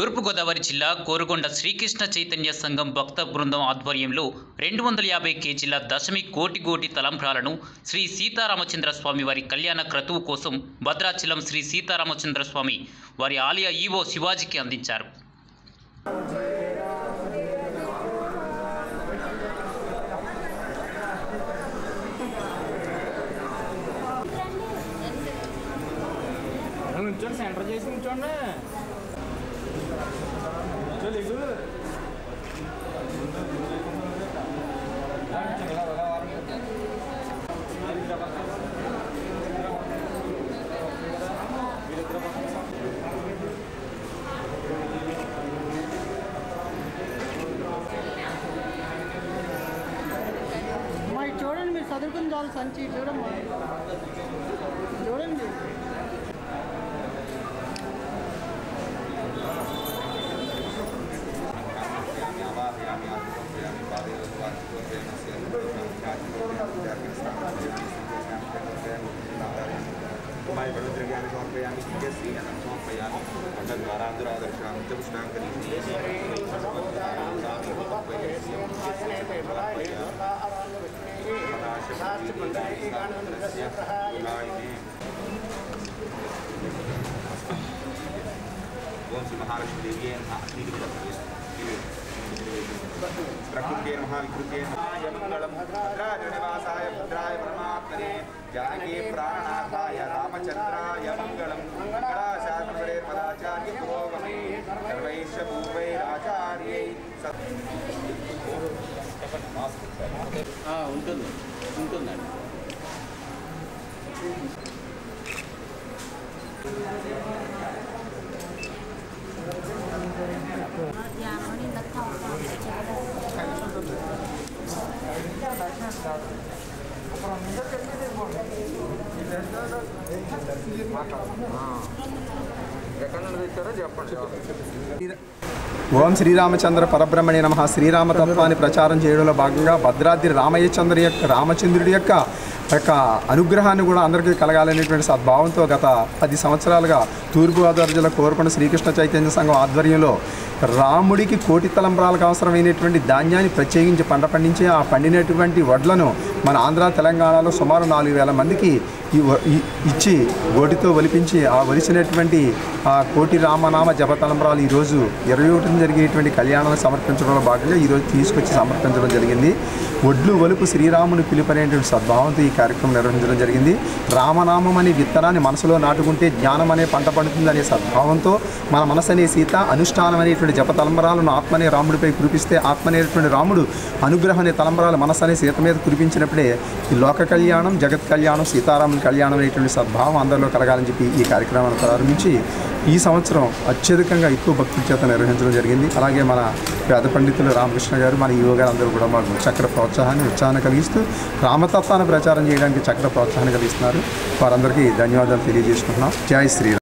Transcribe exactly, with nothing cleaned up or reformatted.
తూర్పుగోదావరి జిల్లా కోరుకొండ శ్రీకృష్ణ చైతన్య సంఘం భక్త బృందం ఆధ్వర్యంలో రెండు వందల యాభై కేజీల దశమి కోటి కోటి తలంబ్రాలను శ్రీ సీతారామచంద్ర స్వామి వారి కళ్యాణ క్రతువు కోసం భద్రాచలం శ్రీ సీతారామచంద్ర స్వామి వారి ఆలయ ఈవో శివాజీకి అందించారు. సెంటర్ చేసి ఉంచండి. చూడండి, మీరు చదువుకుని చాలు సంచి చూడమ్మా, చూడండి. ओम श्री महालक्ष्मी देवी प्रकृत्ये महाविकृत्ये मंगलम भद्राय निवासाय भद्राय परमात्मने जानकी प्राणनाथाय रामचंद्राय मंगलम मंगलाशासनपरे पदाचार्य पुरोगमे सर्वैश्च पूर्वैराचार्यै ఆ ఉంటుంది ఉంటుందండి. ఓం శ్రీరామచంద్ర పరబ్రహ్మణే నమః. శ్రీరామతత్వాన్ని ప్రచారం చేయడంలో భాగంగా భద్రాద్రి రామయ్యచంద్ర యొక్క రామచంద్రుడి యొక్క యొక్క అనుగ్రహాన్ని కూడా అందరికీ కలగాలనేటువంటి సద్భావంతో గత పది సంవత్సరాలుగా తూర్పుగోదావరి జిల్లా కోరుకొండ శ్రీకృష్ణ చైతన్య సంఘం ఆధ్వర్యంలో రాముడికి కోటి తలంబ్రాలకు అవసరమైనటువంటి ధాన్యాన్ని ప్రత్యేకించి పంట పండించి ఆ పండినటువంటి వడ్లను మన ఆంధ్ర తెలంగాణలో సుమారు నాలుగు వేల మందికి ఇచ్చి గోటితో ఒలిపించి ఆ ఒలిసినటువంటి ఆ కోటి రామనామ జప తలంబ్రాలు ఈరోజు ఇరవై ఒకటిన జరిగేటువంటి కళ్యాణాన్ని సమర్పించడంలో భాగంగా ఈరోజు తీసుకొచ్చి సమర్పించడం జరిగింది. ఒడ్లు ఒలుపు శ్రీరాముని పిలుపనేటువంటి సద్భావంతో ఈ కార్యక్రమం నిర్వహించడం జరిగింది. రామనామం అనే విత్తనాన్ని మనసులో నాటుకుంటే జ్ఞానం అనే పంట పండుతుందనే సద్భావంతో మన మనసు అనే సీత అనుష్ఠానం అనేటువంటి జప తలంబరాలను ఆత్మనే రాముడిపై కురిపిస్తే ఆత్మనేటువంటి రాముడు అనుగ్రహం అనే తలంబరాలు మనసు అనే సీత మీద కురిపించినప్పుడే ఈ లోక కళ్యాణం జగత్ కళ్యాణం సీతారాముని కళ్యాణం అనేటువంటి సద్భావం అందరిలో కలగాలని చెప్పి ఈ కార్యక్రమాన్ని ప్రారంభించి ఈ సంవత్సరం అత్యధికంగా ఎక్కువ భక్తుల చేత నిర్వహించడం జరిగింది. అలాగే మన పేద పండితులు రామకృష్ణ గారు మన ఈవో గారు అందరూ కూడా మాకు చక్కటి ప్రోత్సాహాన్ని ఉత్సాహాన్ని కలిగిస్తూ రామతత్వాన్ని ప్రచారం చేయడానికి చక్కటి ప్రోత్సాహాన్ని కలిగిస్తున్నారు. వారందరికీ ధన్యవాదాలు తెలియజేసుకుంటున్నాం. జై శ్రీరామ్.